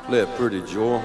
Play it pretty, Joel.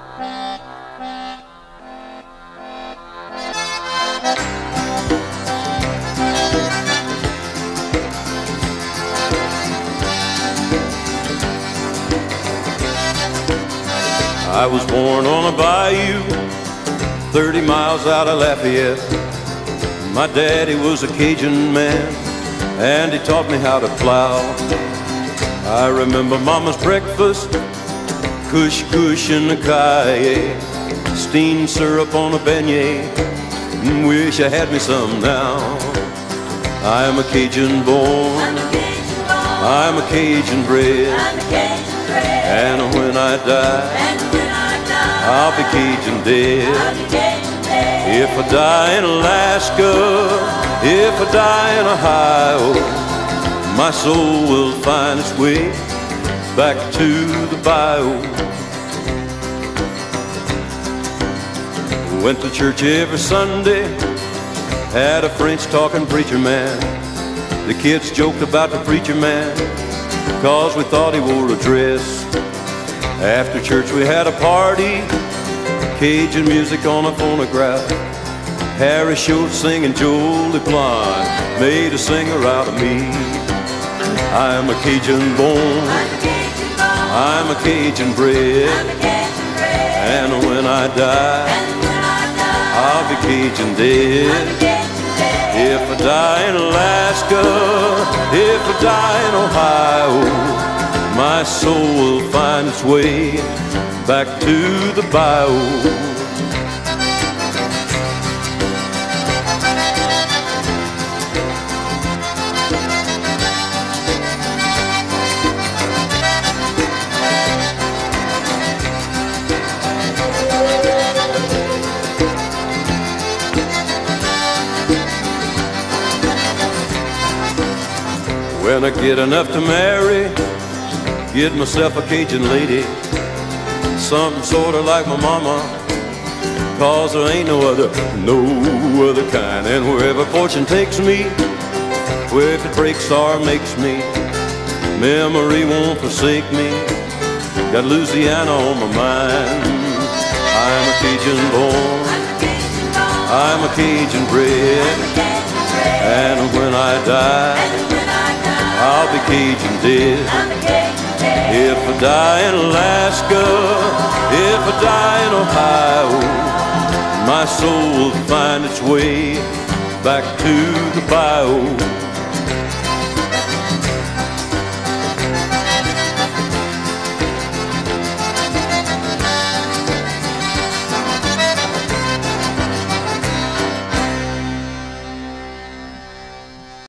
I was born on a bayou 30 miles out of Lafayette. My daddy was a Cajun man, and he taught me how to plow. I remember Mama's breakfast, kush kush in the kaye, steamed syrup on a beignet, wish I had me some now. I'm a Cajun born, I'm a Cajun bred, and when I die, I'll be Cajun dead. If I die in Alaska, if I die in Ohio, my soul will find its way back to the bayou. Went to church every Sunday, had a French-talking preacher man. The kids joked about the preacher man, 'cause we thought he wore a dress. After church we had a party, Cajun music on a phonograph. Harry Schultz singing Jolie Blunt made a singer out of me. I'm a Cajun born, I'm a Cajun bred, and when I die, I'll be Cajun dead. If I die in Alaska, if I die in Ohio, my soul will find its way back to the bayou. When I get enough to marry, get myself a Cajun lady, something sorta like my mama, 'cause there ain't no other kind. And wherever fortune takes me, where if it breaks or makes me, memory won't forsake me. Got Louisiana on my mind. I'm a Cajun born, I'm a Cajun bred, and when I die, I'll be Cajun dead. If I die in Alaska, if I die in Ohio, my soul will find its way back to the bayou.